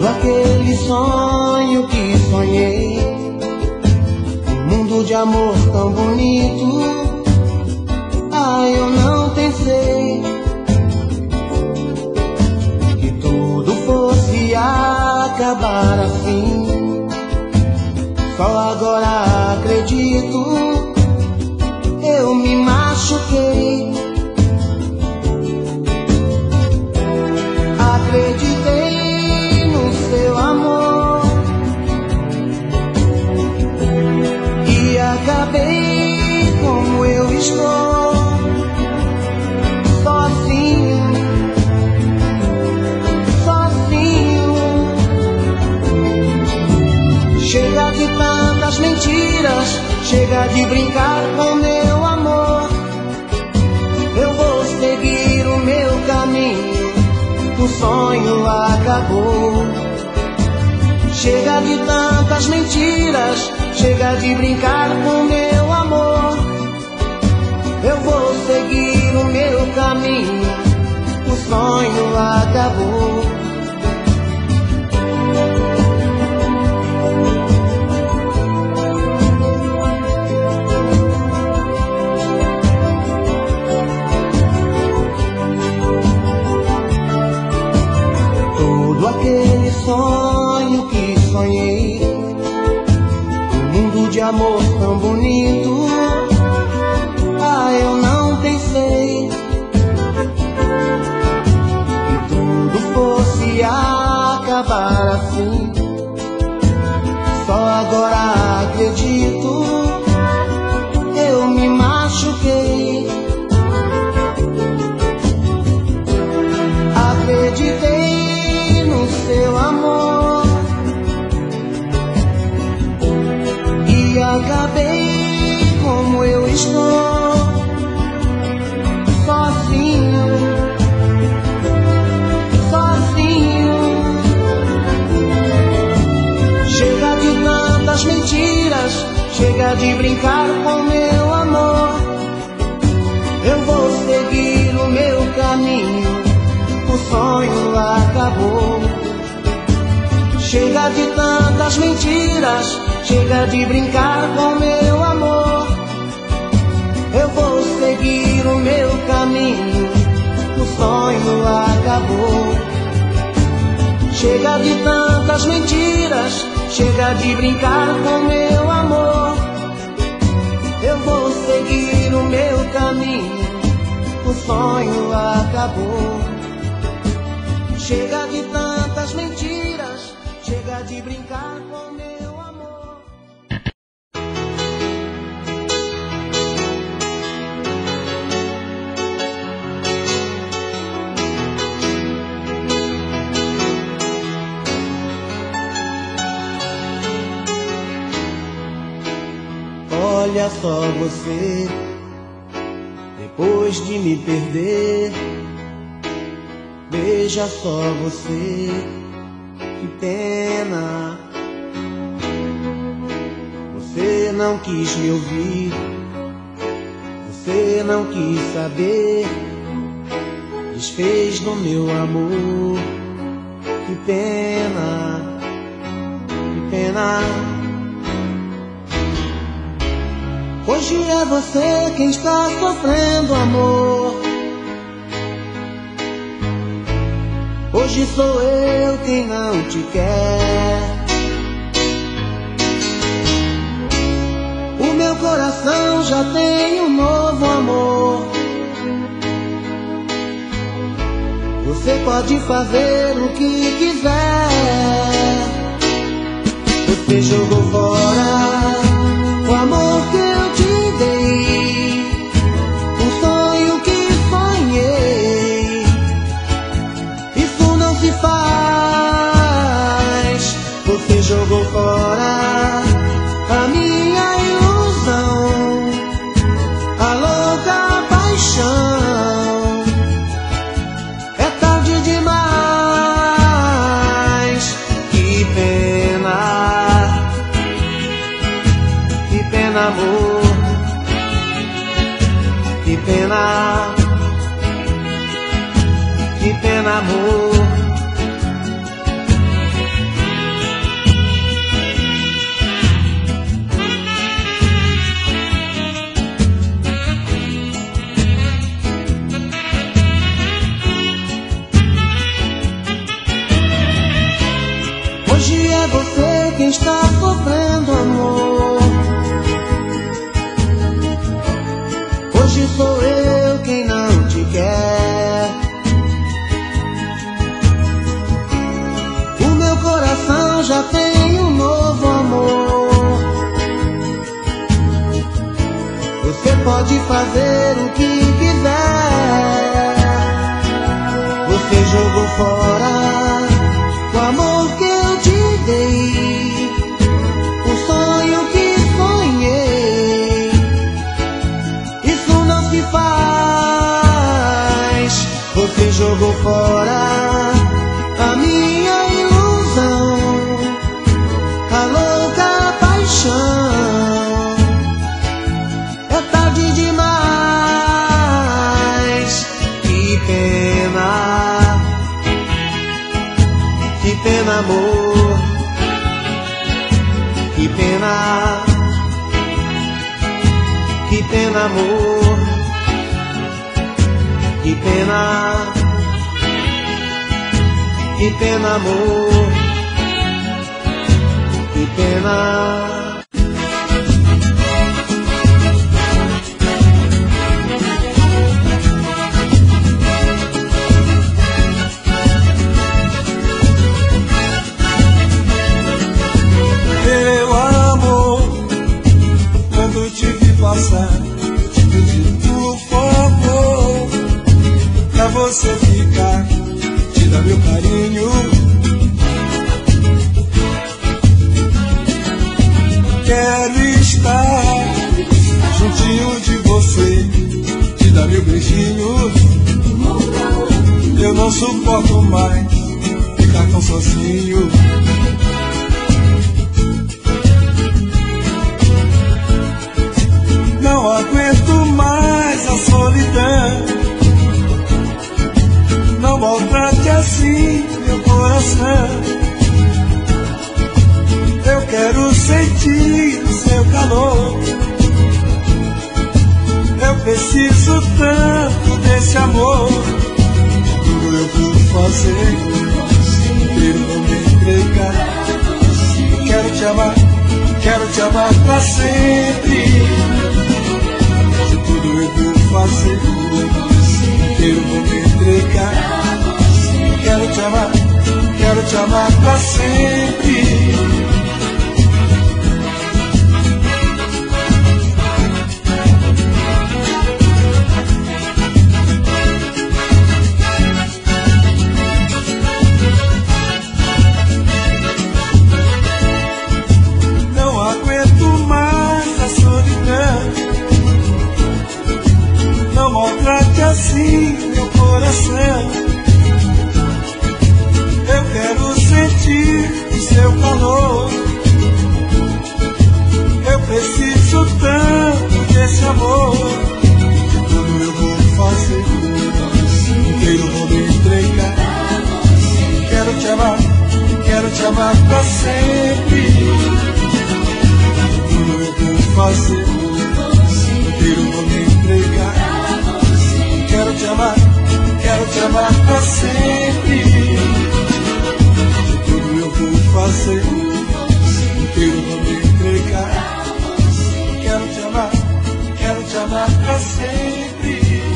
aquele sonho que sonhei, um mundo de amor tão bonito. Ah, eu não pensei que tudo fosse acabar assim. Só agora acredito, eu me machuquei. Acreditei no seu amor e acabei como eu estou, sozinho, sozinho. Chega de tantas mentiras, chega de brincar com meu amor. Eu vou seguir o meu caminho, o sonho acabou. Chega de tantas mentiras, chega de brincar com meu amor. Eu vou seguir o meu caminho, o sonho acabou. Aquele sonho que sonhei, um mundo de amor tão bonito. Ah, eu não pensei que tudo fosse acabar assim. Só agora acredito, eu me machuquei. Acreditei no seu amor e acabei como eu estou, sozinho, sozinho. Chega de tantas mentiras, chega de brincar com meu amor. Eu vou seguir o meu caminho, o sonho acabou. Chega de tantas mentiras, chega de brincar com meu amor. Eu vou seguir o meu caminho, o sonho acabou. Chega de tantas mentiras, chega de brincar com meu amor. Eu vou seguir o meu caminho, o sonho acabou. Chega de tantas mentiras, chega de brincar com meu amor. Olha só você, depois de me perder. Veja só você, que pena. Você não quis me ouvir, você não quis saber, desfez do meu amor. Que pena, que pena. Hoje é você quem está sofrendo, amor. Hoje sou eu quem não te quer. O meu coração já tem um novo amor. Você pode fazer o que quiser. Você jogou fora o amor que eu te dei, um sonho que sonhei. Isso não se faz. Você jogou fora a minha ilusão, a louca paixão. É tarde demais. Que pena, que pena, amor. Que pena, que pena, amor. eu já tenho um novo amor. Você pode fazer o que quiser. Você jogou fora o amor que eu te dei, o sonho que sonhei. Isso não se faz. Você jogou fora a minha ilusão, a louca paixão. É tarde demais. Que pena, que pena, amor. Que pena, que pena, amor. Que pena, que pena, amor. Que pena. Meu amor, quando te vi passar, te pedi por favor, pra você ficar, te dar meu carinho. Quero estar juntinho de você, te dar meu beijinho. Eu não suporto mais ficar tão sozinho. Não aguento mais a solidão. Não maltrate assim meu coração. Eu quero sentir o seu calor. Eu preciso tanto desse amor. Tudo eu vou fazer, eu vou me entregar. Quero te amar pra sempre. Tudo eu vou fazer, eu vou me entregar. Quero te amar pra sempre. Não aguento mais a solidão. Não maltrate assim meu coração. Eu quero sentir o seu calor. Eu preciso tanto desse amor. Tudo eu vou fazer, inteiro vou me entregar. Quero te amar pra sempre. Tudo eu vou fazer, inteiro vou me entregar. Quero te amar pra sempre. Tudo eu vou fazer, inteiro vou me entregar. Quero te amar pra sempre.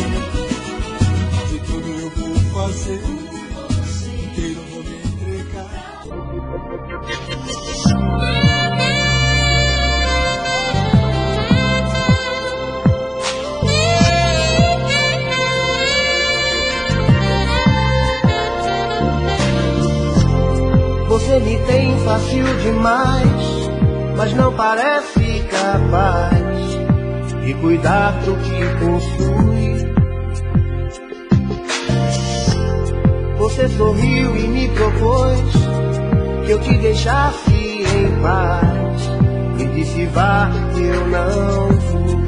De tudo eu vou fazer, inteiro vou me entregar. Você me tem fácil demais, mas não parece capaz de cuidar do que possui. Você sorriu e me propôs que eu te deixasse em paz. Me disse vá, eu não fui.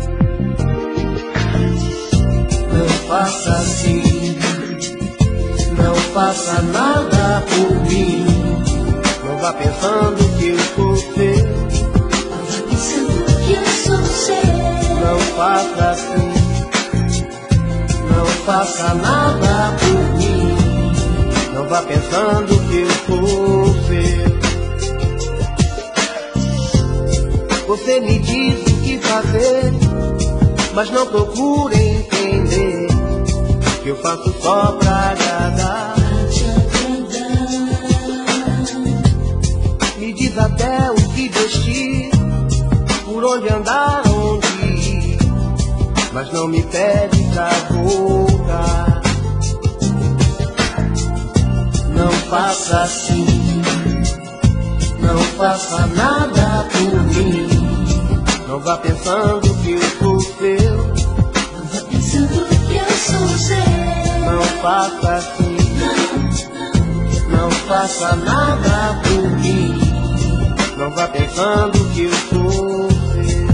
Não faça assim, não faça nada por mim. Não vá pensando que eu sou seu. Não vá pensando que eu sou seu. Não faça assim, não faça nada por mim. Não vá pensando que eu sou seu. Você me diz o que fazer, mas não procure entender que eu faço só pra agradar. diz até o que vestir, por onde andar, onde ir, mas não me pede pra voltar. Não faça assim, não faça nada por mim. Não vá pensando que eu sou seu, não vá pensando que eu sou seu. não faça assim, não faça nada por mim. Não vá pensando que eu sou seu.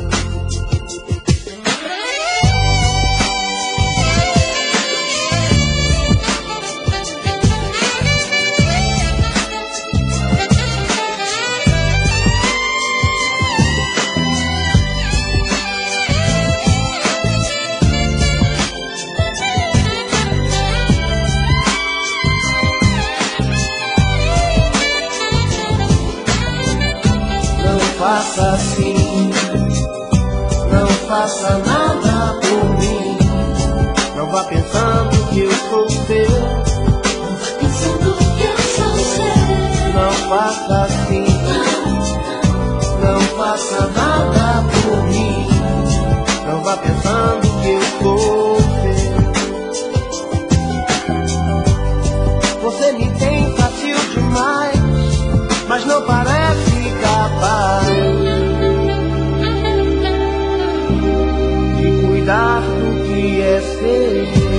Faça assim, não faça nada por mim. Não vá pensando que eu sou seu, não vá pensando que eu sou seu. não faça assim, não faça nada por mim. Não vá pensando que eu sou seu. Você me tem fácil demais, mas não parece capaz de cuidar do que é seu.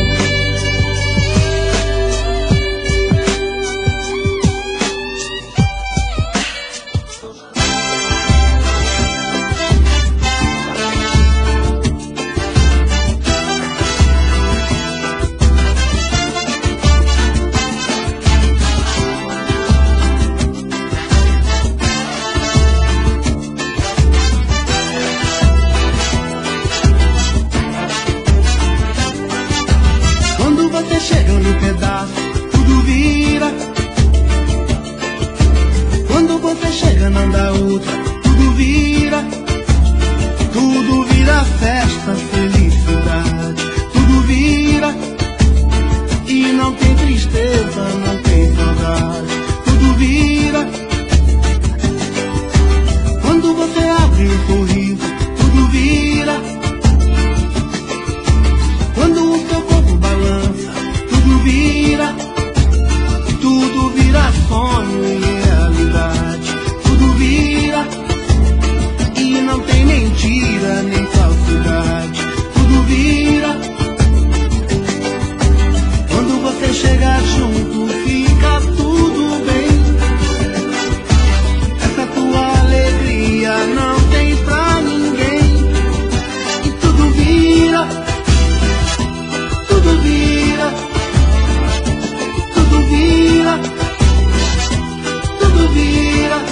Chega no pedaço, tudo vira. Quando você chega não dá outra, tudo vira. Tudo vira festa, felicidade. Tudo vira. E não tem tristeza, não tem saudade. Tudo vira. Quando você abre um sorriso, tudo vira. Quando o seu corpo balança, tudo vira sonho e realidade. Tudo vira, e não tem mentira nem falsidade. Tudo vira. Quando você chega junto, fica tudo bem. Essa tua alegria não tem pra ninguém. E tudo vira, tudo vira. Tudo vira, tudo vira.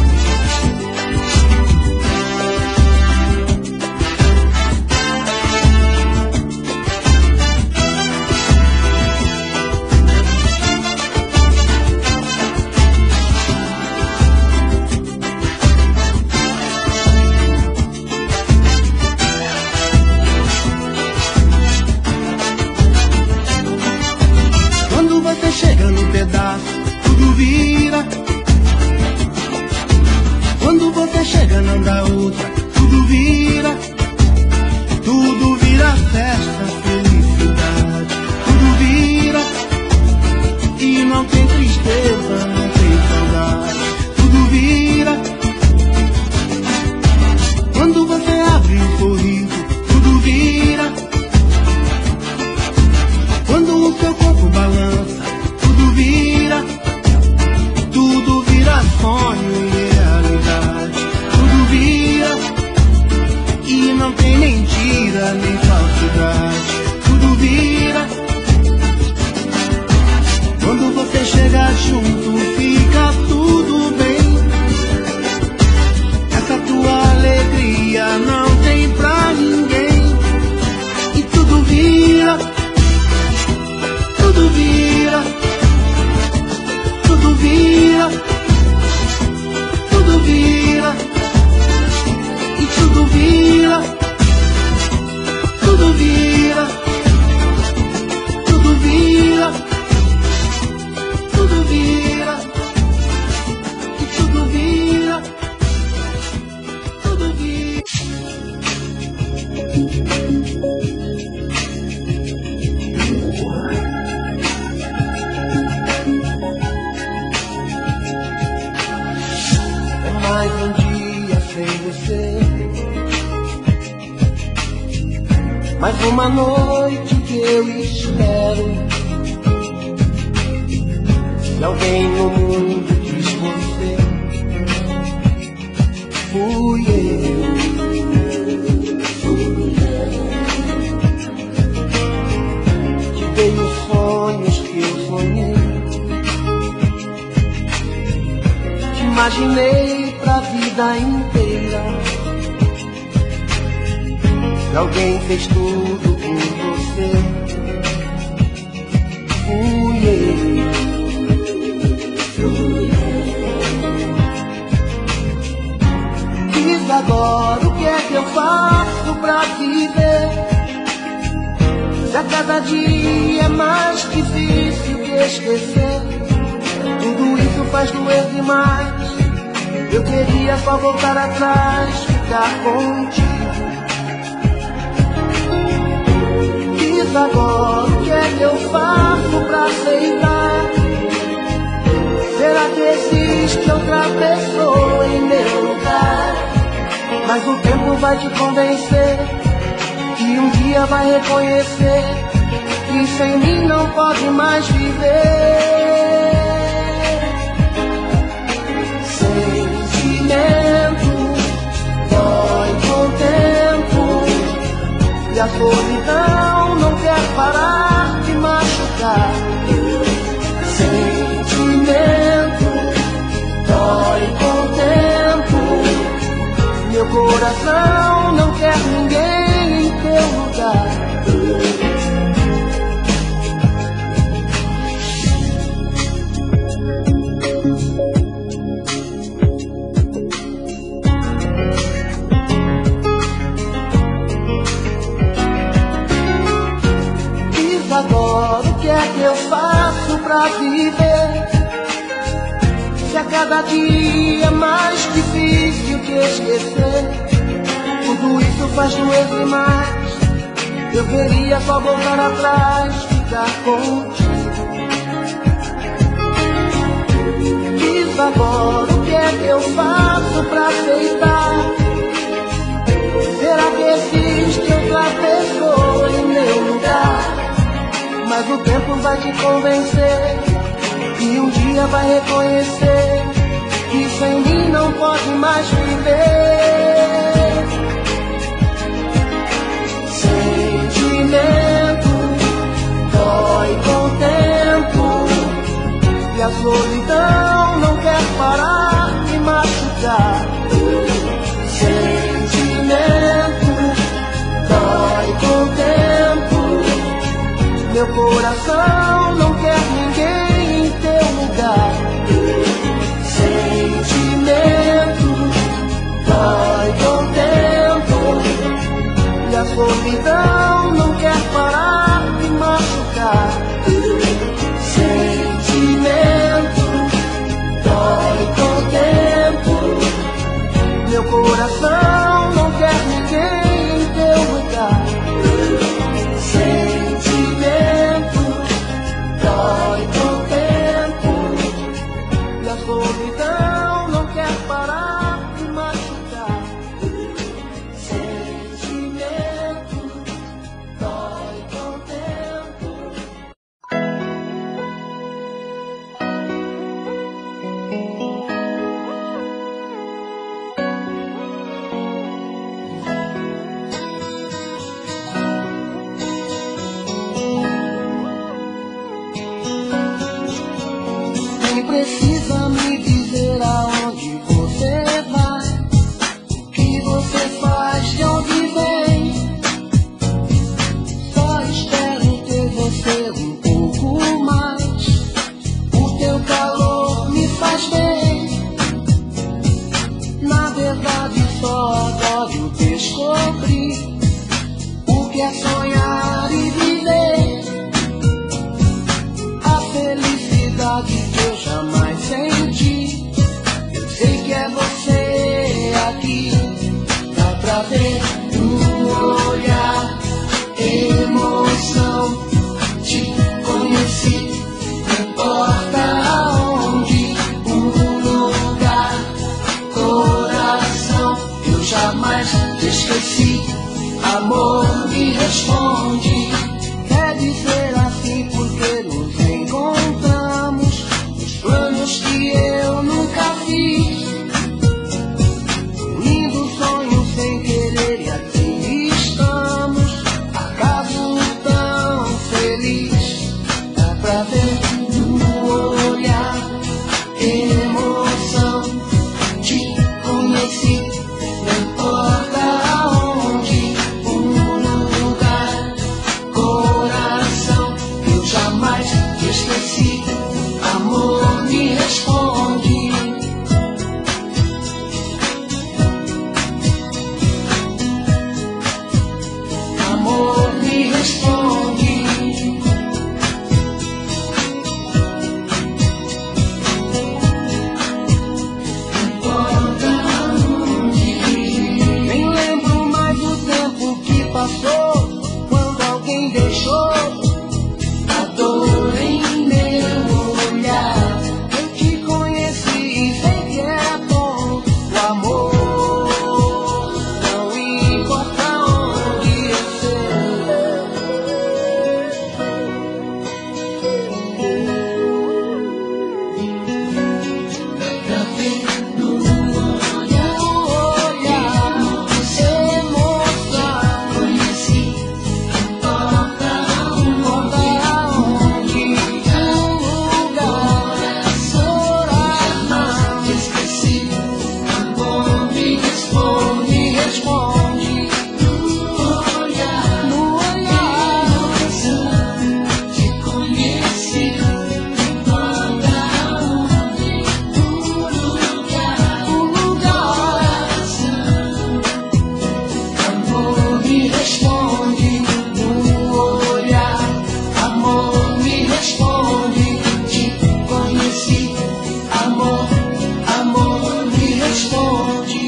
Quando você chega no pedaço, tudo vira. Quando você chega não dá outra, tudo vira. Tudo vira festa, felicidade. Tudo vira. E não tem tristeza, não tem saudade. Tudo vira. Quando você abre um sorriso, tudo vira. Quando o seu corpo balança, tudo vira. Tudo vira sonho e realidade. Tudo vira. E não tem mentira nem falsidade. Tudo vira. Quando você chega junto, fica tudo bem. Essa tua alegria não tem pra ninguém. E tudo vira. Tudo vira, tudo vira, mais um dia sem você, mais uma noite que eu espero. Se alguém no mundo quis você, fui eu. Te dei os sonhos que eu sonhei, te imaginei pra vida inteira. Se alguém fez tudo por você, fui eu. Diz agora o que é que eu faço pra viver, se a cada dia é mais difícil de esquecer. Tudo isso faz doer demais. Eu queria só voltar atrás, ficar contigo. Diz agora o que é que eu faço pra aceitar. Será que existe outra pessoa em meu lugar? Mas o tempo vai te convencer, que um dia vai reconhecer que sem mim não pode mais viver. Sentimento dói com o tempo, e a solidão não quer parar de machucar. Sentimento dói com o tempo, meu coração não quer ninguém em teu lugar. Diz agora o que é que eu faço pra viver, se a cada dia é mais difícil de esquecer. Tudo isso faz doer demais. Eu queria só voltar atrás, ficar contigo. Diz agora o que é que eu faço pra aceitar. Será que existe outra pessoa em meu lugar? Mas o tempo vai te convencer, e um dia vai reconhecer que sem mim não pode mais viver. Sentimento dói com o tempo, e a solidão não quer parar de machucar. Sentimento dói com o tempo, meu coração não quer ninguém em teu lugar. Sentimento dói com o tempo, e a solidão não quer parar de machucar. Sentimento dói com o tempo, meu coração não quer ninguém em teu lugar. Sentimento dói com o tempo, e a solidão não quer parar de machucar. Sentimento dói com o tempo. Nem precisa me dizer aonde você vai, o que você faz, de onde vem. Só espero ter você um pouco mais. O teu calor me faz bem. Na verdade só agora eu descobri o que é sonhar e viver. A felicidade que eu jamais senti, eu sei que é você aqui. Dá pra ver no olhar, emoção. Te conheci, não importa aonde, um lugar. jamais te esqueci. Amor, me responde. Deve ser assim porque nos encontramos nos planos que eu nunca fiz. Lindo sonho sem querer e aqui estamos. Acaso tão feliz. Dá pra ver no olhar emoção. Te conheci, não importa aonde, lugar, coração. Eu jamais te esqueci. Amor, me responde. Amor, me responde. Nem lembro mais o tempo que passou quando alguém deixou a dor em meu olhar. Eu te conheci e sei que é bom o amor. Não importa onde eu sei. Pra ver no olhar emoção. Conheci, importa aonde, lugar, coração. Te esqueci. Amor, me responde, responde. No olhar, te conheci. Importa aonde, lugar, amor, me responde. No olhar, amor, me responde. Te conheci. Amor, amor, me responde.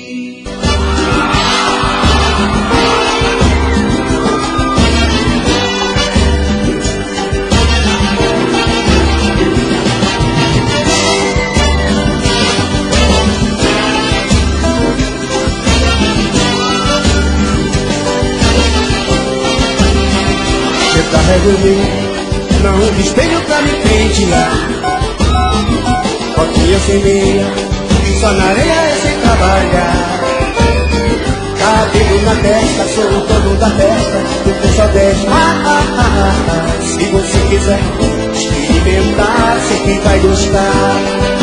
Eu carrego em mim, não espelho pra me pentear. Cotinha sem meia, só na areia é sem trabalhar. Cabelo na testa, sou o dono da festa, do que só 10. Se você quiser experimentar, sei que vai gostar.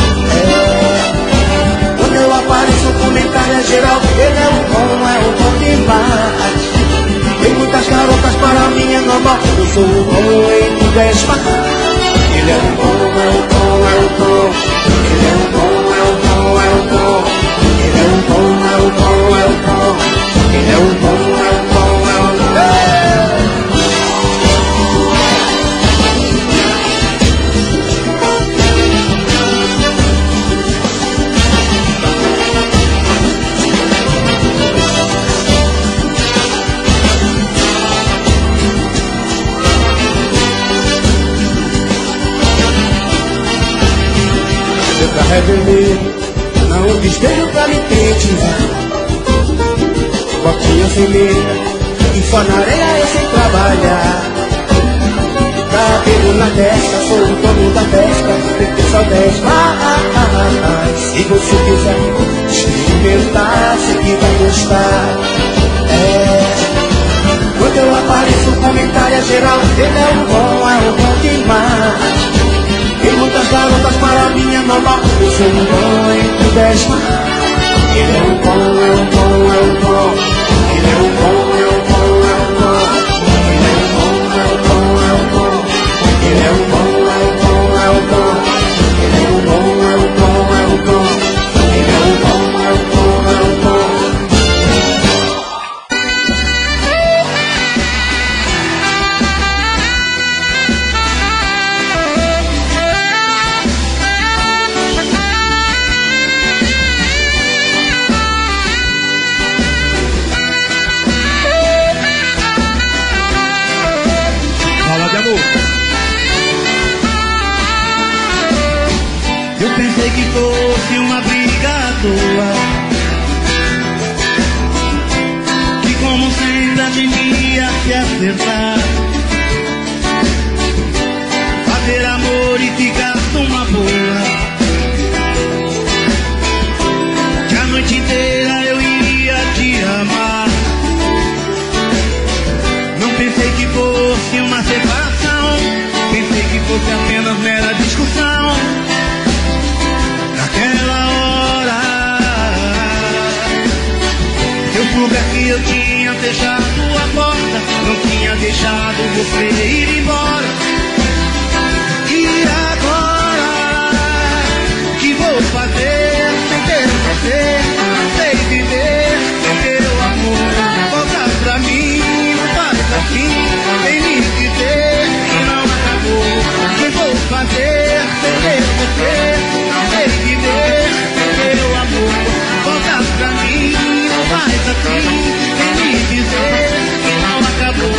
Quando eu apareço, o comentário é geral. Ele é o bom demais. Tem muitas garotas, para mim é normal. Eu sou o bom em tudo é esmar. Ele é o bom, é o bom, é o bom. Ele é o bom, é o bom, é o bom. Ele é o bom, é o bom, é o bom. Ele é o bom, é o bom, é o bom. Eu carrego em mim, não despejo pra me pentear. Cotinha sem meia, e só na areia eu sem trabalhar. Cabelo na testa, sou o dono da festa, tem só 10. Se você quiser experimentar, sei que vai gostar. Quando eu apareço, o comentário é geral. Ele é o bom demais. Tem muitas garotas, para mim é normal. Eu sou um bom em tudo é esmar. Ele é o bom, é o bom, é o bom. Ele é o bom, é o bom, é o bom. Ele é o bom, é o bom, é o bom. Ele é o bom, é o bom, é o bom. Ele é o bom, é o bom, é o bom. Ele é o bom, é o bom, é o bom. Eu pensei que fosse uma briga à toa, que acertar. Fazer amor e ficar numa boa, que a noite inteira eu iria te amar. Não pensei que fosse uma separação, pensei que fosse apenas mera discussão. Naquela hora eu soubesse que eu tinha fechado a porta, não tinha deixado você ir embora. E agora, o que vou fazer sem ter você? Não sei viver sem teu amor. Volta pra mim, não faz assim, vem me dizer que não acabou. O que vou fazer sem ter você? Não sei viver sem teu amor. Volta pra mim, não faz assim, vem me dizer que não acabou.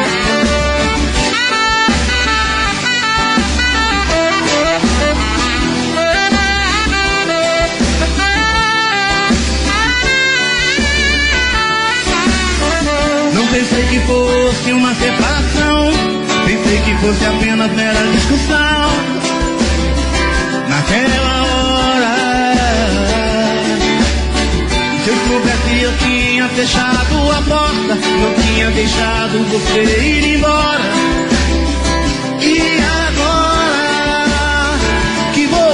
Pensei que fosse uma separação, pensei que fosse apenas mera discussão. Naquela hora, se eu soubesse eu tinha fechado a porta, não tinha deixado você ir embora. E agora, que vou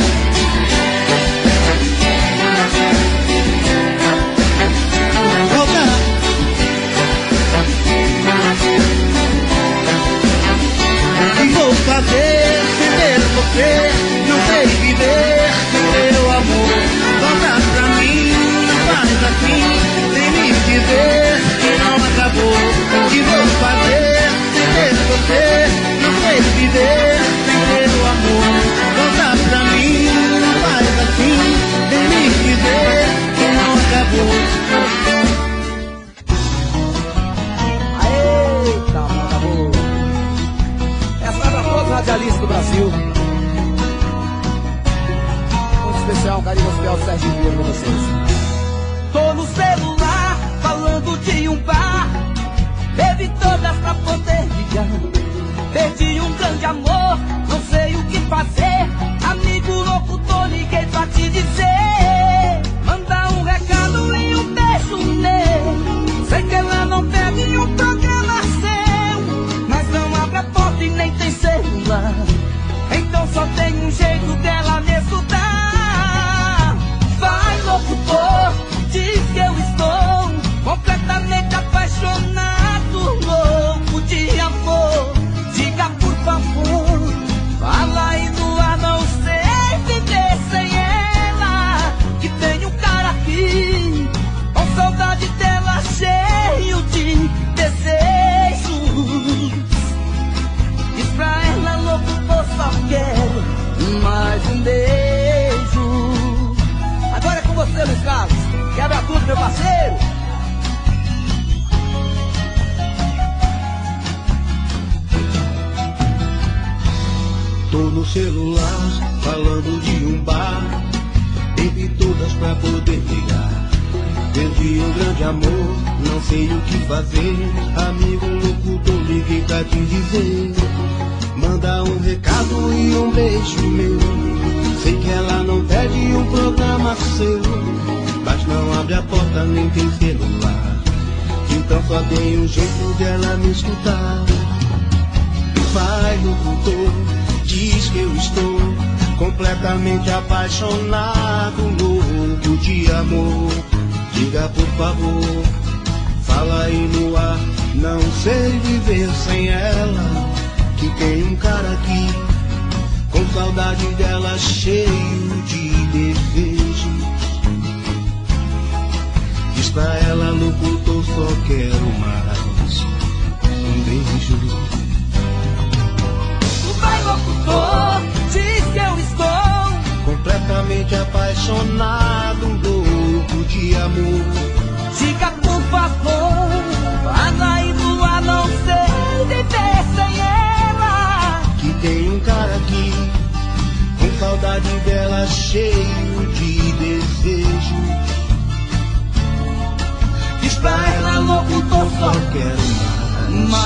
fazer sem ter você? Não sei viver sem teu amor. Volta pra mim, não faz assim, sem me dizer que não acabou. O que vou fazer sem ter você? Não sei viver sem teu amor. Volta pra mim, não faz assim, sem me dizer que não acabou. Radialista do Brasil. Muito especial, carinho especial Sérgio Vieira com vocês. Tô no celular, falando de um bar. Bebi todas pra poder ligar. Perdi um grande amor, não sei o que fazer. Amigo louco, tô liguei pra te dizer. Manda um recado e um beijo nele. Sei que ela não pede um programa seu, mas não abre a porta e nem tem celular. Então só tem um jeito dela me escutar. Vai, locutor, diz que eu estou completamente apaixonado, louco de amor. Diga por favor, fala aí no ar, não sei viver sem ela. Que tem um cara aqui, com saudade dela, cheio de desejos. Diz pra ela, locutor, só quero mais um beijo. Agora é com você, Luiz Carlos. Quebra tudo, meu parceiro. Tô no celular, falando de um bar. Bebi todas pra poder ligar. Perdi um grande amor, não sei o que fazer. Amigo locutor, liguei pra te dizer. Manda um recado e um beijo meu. Sei que ela não pede um programa seu, mas não abre a porta nem tem celular. Então só tem um jeito dela me escutar. Vai, locutor, diz que eu estou completamente apaixonado, louco de amor. Diga por favor, fala aí no ar, não sei viver sem ela. Que tem um cara aqui, com saudade dela, cheio de desejos. Diz pra ela, locutor, só quero mais um beijo. Vai, locutor, diz que eu estou completamente apaixonado, louco de amor. Diga por favor, fala aí no ar, não sei viver sem ela. Que tem um cara aqui, com saudade dela, cheio de desejo. Diz pra ela, locutor, só quero mais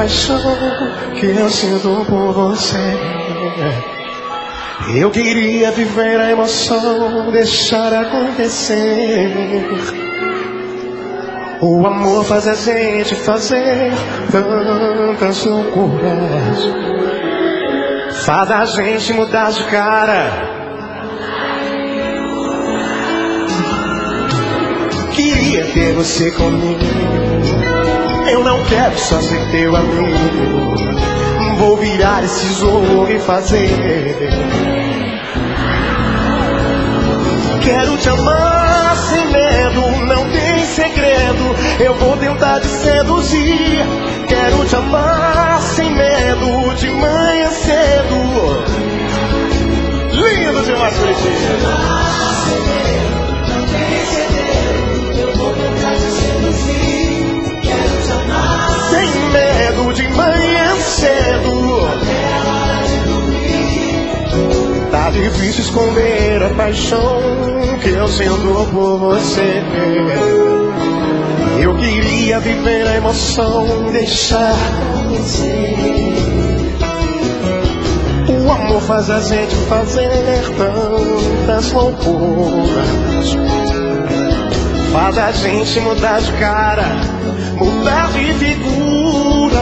paixão que eu sinto por você. Eu queria viver a emoção, deixar acontecer. O amor faz a gente fazer tantas loucuras, faz a gente mudar de cara. Queria ter você comigo, eu não quero só ser teu amigo. Vou virar esse jogo e fazer. Quero te amar sem medo, não tem segredo. Eu vou tentar te seduzir. Quero te amar sem medo, de manhã cedo. Lindo demais, Curitiba. Sem medo, de manhã cedo. Tá difícil esconder a paixão que eu sinto por você. Eu queria viver a emoção, deixar acontecer. O amor faz a gente fazer tantas loucuras, faz a gente mudar de cara, mudar de figura.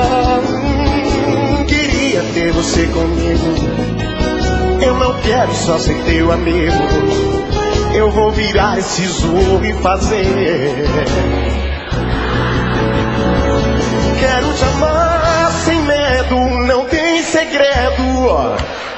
Queria ter você comigo, eu não quero só ser teu amigo. Eu vou virar esse jogo e fazer. Quero te amar sem medo, não tem segredo.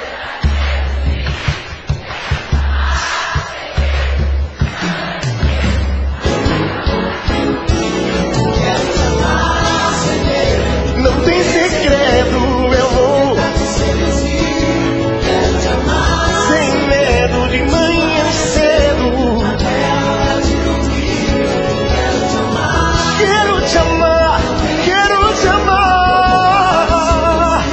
Não tem segredo, eu vou sem medo, de manhã cedo. Quero te amar, quero te amar.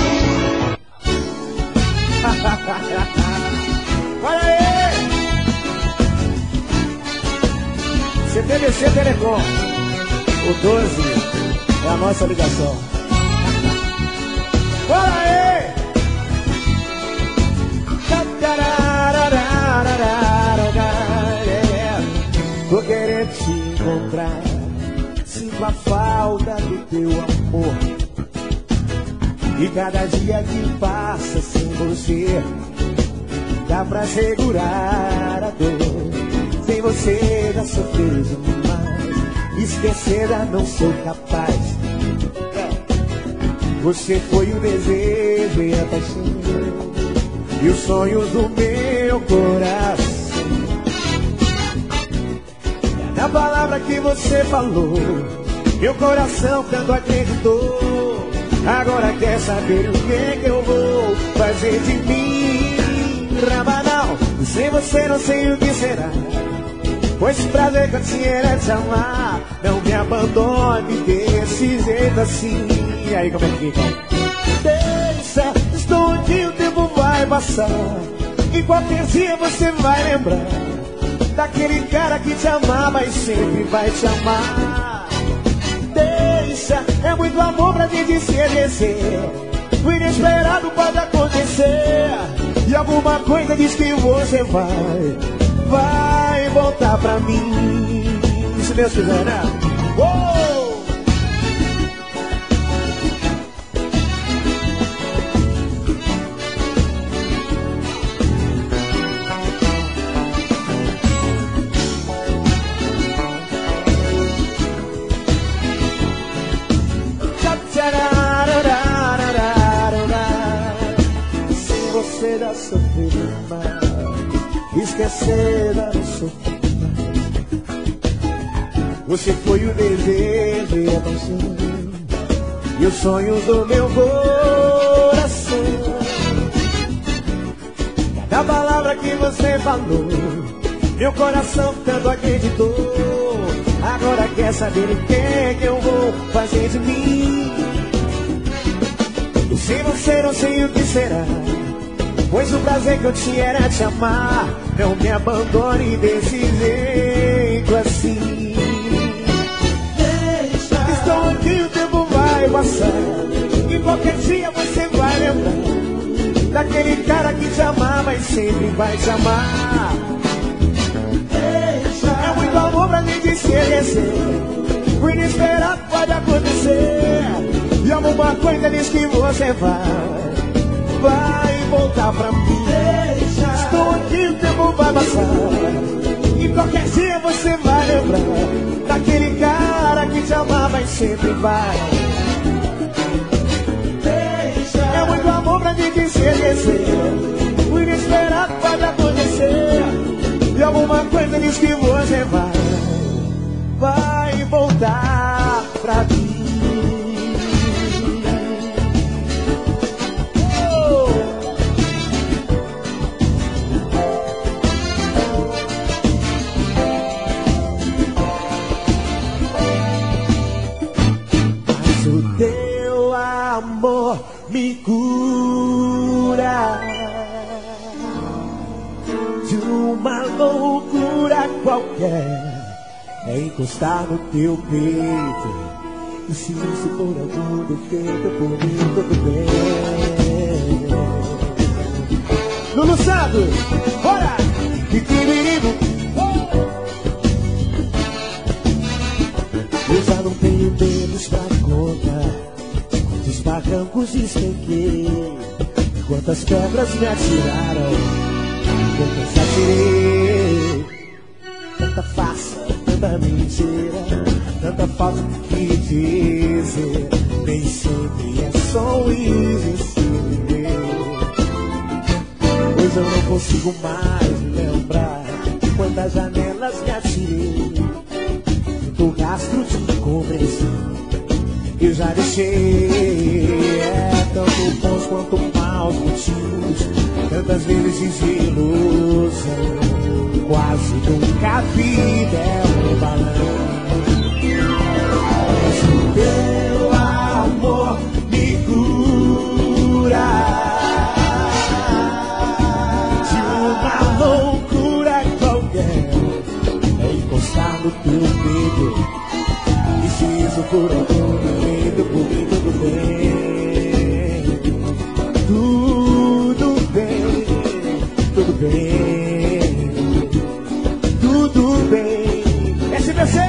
Olha aí! CTBC Telecom, o 12 é a nossa ligação. Olha aí! Tô querendo te encontrar, sinto a falta do teu amor. E cada dia que passa sem você, dá pra segurar a dor. Sem você já sofri demais, esquecer já não sou capaz. Você foi o desejo e a paixão, e os sonhos do meu coração. Na palavra que você falou, meu coração tanto acreditou. Agora quer saber o que eu vou fazer de mim? Rabanal, sem você não sei o que será, pois o prazer que eu tinha era te amar. Não me abandone desse jeito assim. E aí como é que fica? Deixa, estou aqui, o tempo vai passar, e qualquer dia você vai lembrar daquele cara que te amava e sempre vai te amar. Deixa, é muito amor pra gente se esquecer. O inesperado pode acontecer, e alguma coisa diz que você vai voltar pra mim, se Deus quiser, né? Oh! Se você já sofreu demais, esquecer da sofrimento. Você foi o desejo e a paixão, e os sonhos do meu coração. Cada palavra que você falou, meu coração tanto acreditou. Agora quer saber o que eu vou fazer de mim? E sem você não sei o que será, pois o prazer que eu tinha era te amar. Não me abandone desse jeito assim. Estou aqui, o tempo vai passar, E qualquer dia você vai lembrar daquele cara que te amava e sempre vai te amar. É muito amor pra gente se esquecer, o inesperado pode acontecer. E alguma coisa diz que você vai voltar pra mim. Estou aqui, o tempo vai passar, e qualquer dia você vai lembrar daquele cara que te amava e sempre vai. É muito amor pra gente se esquecer, o inesperado pode acontecer. E alguma coisa diz que você vai voltar pra mim. Teu amor me cura de uma loucura qualquer. É encostar no teu peito, e se isso for algum defeito, por mim tudo bem. Lulu Santos, bora! Que perigo! Eu já não tenho dedos pra contar quantos barrancos esquenquei, quantas pedras me atiraram, quantas atirei. Tanta farsa, tanta mentira, tanta falta que dizer. Nem sempre é só um existir. Pois eu não consigo mais lembrar quantas janelas me atirei, do rastro de convenção eu já deixei. Tanto bons quanto maus motivos, tantas vezes desilusão, quase nunca vi dela balão. Mas o teu amor me cura de uma loucura qualquer. É encostar no teu peito, e se isso for algum defeito, por mim tudo bem. Tudo bem, tudo bem, tudo bem. SBC!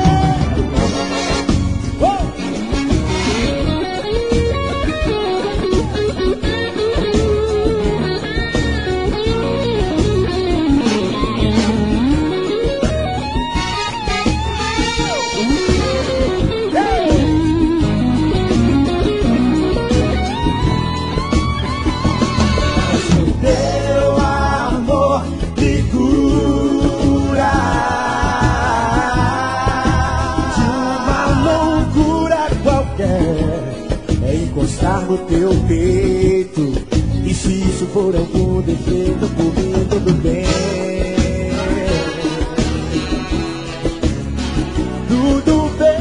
No teu peito, e se isso for algum defeito, por mim tudo bem. Tudo bem.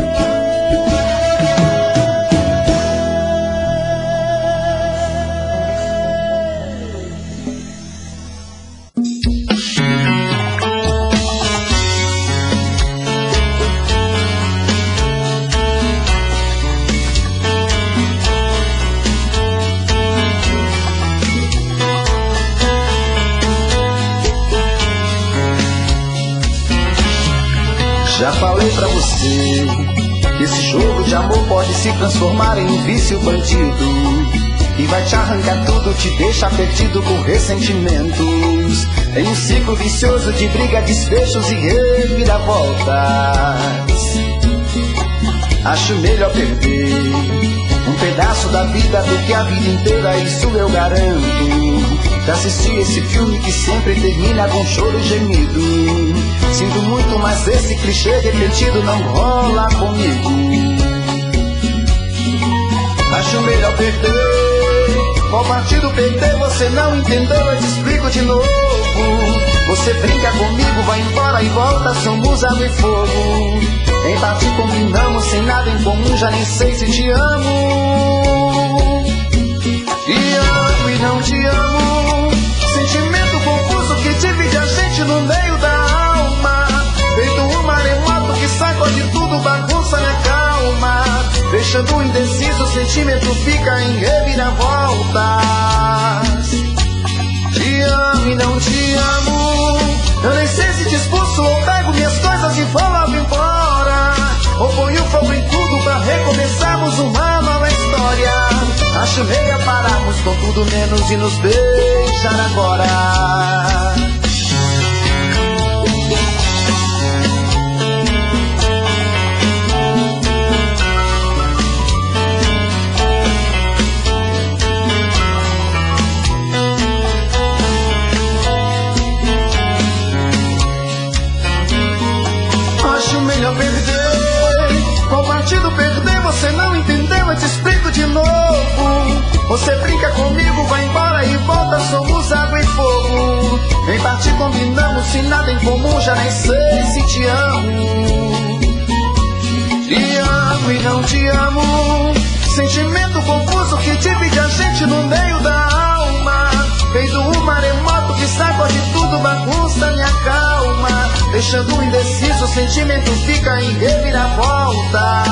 Já falei pra você que esse jogo de amor pode se transformar em um vício bandido, e vai te arrancar tudo, te deixa perdido por ressentimentos, em um ciclo vicioso de briga, desfechos e reviravoltas. Acho melhor perder um pedaço da vida do que a vida inteira, isso eu garanto. Já assisti esse filme que sempre termina com choro e gemido. Sinto muito, mas esse clichê repetido não rola comigo. Acho melhor perder. Qual partido perder? Você não entendeu, eu te explico de novo. Você brinca comigo, vai embora e volta, somos água e fogo. Em parte combinamos, sem nada em comum, já nem sei se te amo. Te amo e não te amo, sentimento confuso que divide a gente no meio da alma. Feito um maremoto que sacode tudo, bagunça minha calma. Deixa deixando indeciso, o sentimento fica em reviravoltas. Te amo e não te amo, eu nem sei se te expulso ou pego minhas coisas e vou logo embora, ou ponho fogo em tudo pra recomeçarmos uma nova história. Acho melhor pararmos com tudo menos e nos beijar agora. Melhor perder. Qual partido perder? Você não entendeu, eu te explico de novo. Você brinca comigo, vai embora e volta, somos água e fogo. Em parte combinamos, se nada em comum, já nem sei se te amo. Te amo e não te amo, sentimento confuso que divide a gente no meio da alma. Feito um maremoto que sacode tudo, bagunça minha calma, deixando indeciso, o sentimento fica em reviravolta.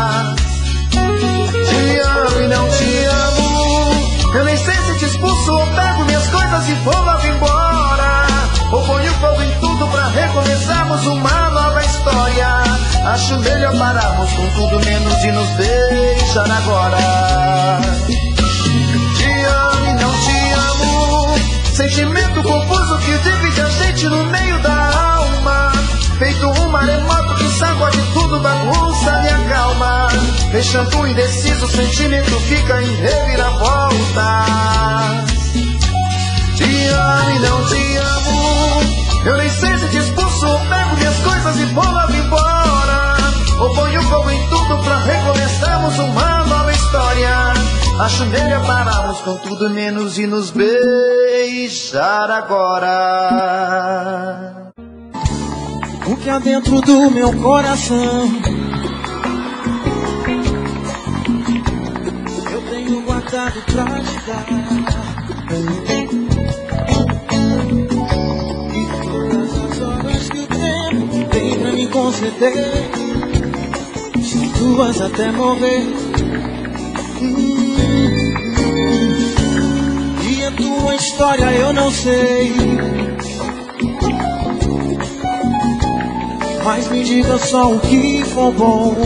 Te amo e não te amo, eu nem sei se te expulso ou pego minhas coisas e vou logo embora, ou ponho fogo em tudo pra recomeçarmos uma nova história. Acho melhor pararmos com tudo menos e nos beijar agora. Te amo e não te amo, sentimento confuso que divide a gente no meio da alma. Feito um maremoto que sacode tudo, bagunça minha calma, deixando indeciso, o sentimento fica em reviravolta. Te amo e não te amo, eu nem sei se te expulso ou pego minhas coisas e vou logo embora, ou ponho fogo em tudo pra recomeçarmos uma nova história. Acho melhor pararmos com tudo menos e nos beijar agora. O que há dentro do meu coração eu tenho guardado pra te dar, e todas as horas que o tempo tem pra me conceder, são tuas até morrer. E a tua história eu não sei, mas me diga só o que for bom.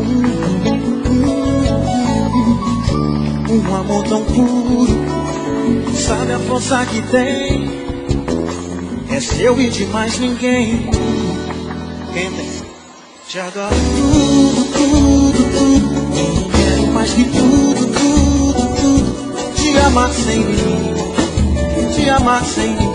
Um amor tão puro, sabe a força que tem, é seu e de mais ninguém. Quem tem? Te adoro tudo, tudo, tudo, quero mais que tudo, tudo, tudo. Te amar sem mim, te amar sem mim.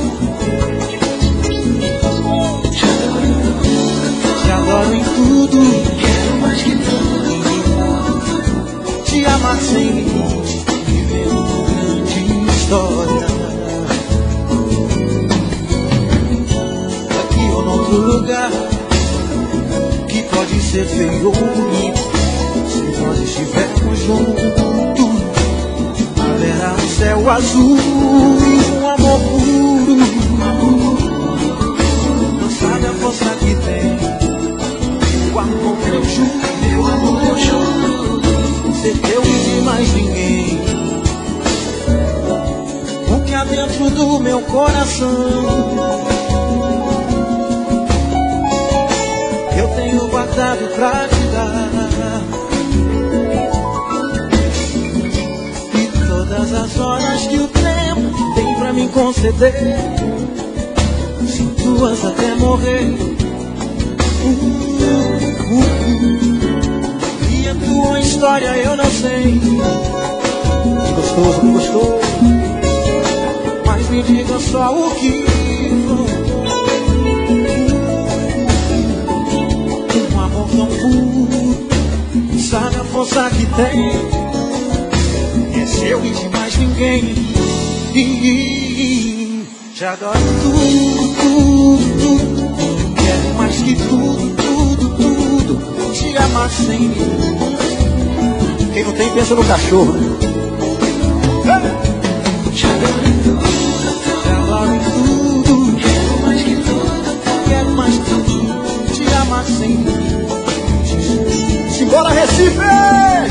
Te adoro em tudo, quero mais que tudo. Te amar sem limite, viver uma grande história. Aqui ou noutro lugar, que pode ser feio ou bonito, se nós estivermos juntos, haverá um céu azul e um amor puro. Não sabe a força que tem o amor que eu juro, meu amor eu juro, ser teu e de mais ninguém. O que há dentro do meu coração eu tenho guardado pra te dar, e todas as horas que o tempo tem pra me conceder, são tuas até morrer. E a tua história eu não sei, gostoso, gostoso, mas me diga só o que um amor tão puro, sabe a força que tem, é seu e de mais ninguém. E te adoro tudo, tudo, tudo, quero mais que tudo, tudo, tudo. Te amar sem mim. Quem não tem pensa no cachorro, né? Te adoro em tudo, quero mais que tudo, quero mais que tudo. Te amar sem mim. Simbora, Recife!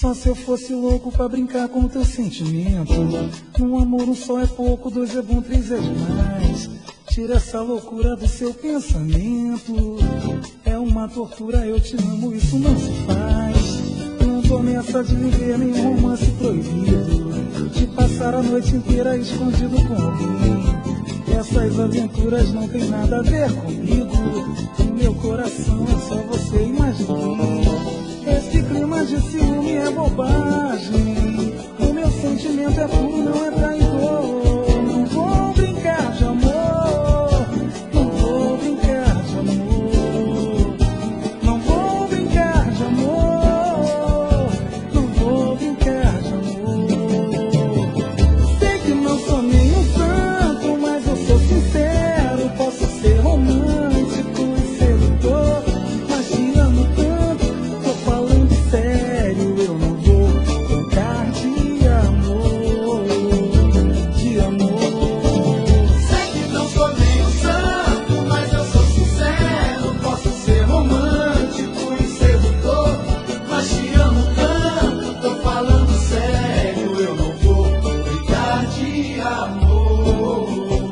Só se eu fosse louco pra brincar com teu sentimento. Um amor, um só é pouco, dois é bom, três é demais. Tira essa loucura do seu pensamento. É uma tortura, eu te amo, isso não se faz. Não tô nessa de viver nenhum romance proibido, de passar a noite inteira escondido com alguém. Essas aventuras não tem nada a ver comigo. No meu coração é só você e mais ninguém. Esse clima de ciúme é bobagem. O meu sentimento é puro, não é traidor. Não vou brincar de amor. Não vou brincar de amor. Não vou brincar de amor. Não vou brincar de amor. Sei que não sou nem um santo, mas eu sou sincero. Posso ser romântico e sedutor, mas te amo tanto, tô falando sério. Eu não vou brincar de amor, de amor. Sei que não sou nem um santo, mas eu sou sincero. Posso ser romântico e sedutor, mas te amo tanto, tô falando sério. Eu não vou brincar de amor,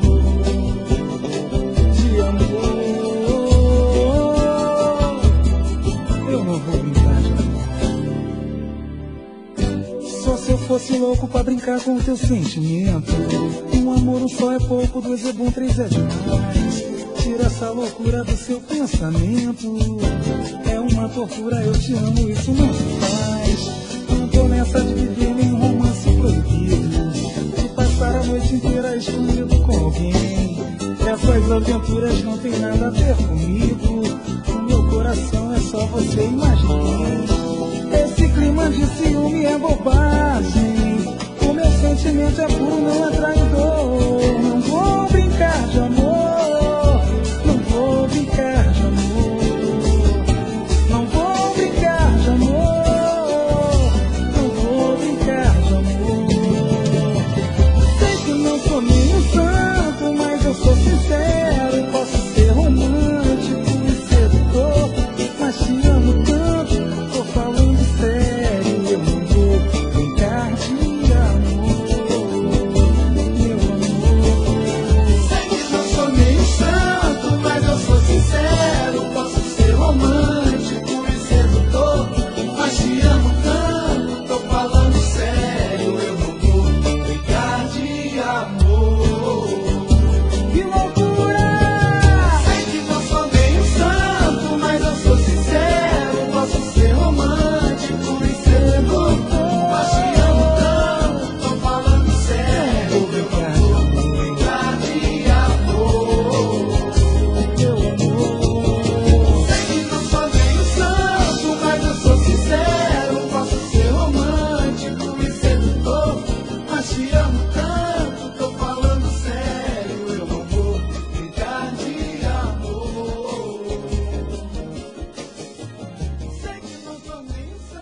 De amor, eu não vou brincar de amor. Só se eu fosse louco pra brincar com o teu sentimento. Um amor, um só é pouco, dois é bom, três é demais. Tira essa loucura do seu pensamento. É uma tortura, eu te amo, isso não se faz. Não tô nessa de viver nenhum romance proibido, de passar a noite inteira escondido com alguém. Essas aventuras não tem nada a ver comigo. No meu coração é só você e mais ninguém. Esse clima de ciúme é bobagem. O meu sentimento é puro, não é traidor.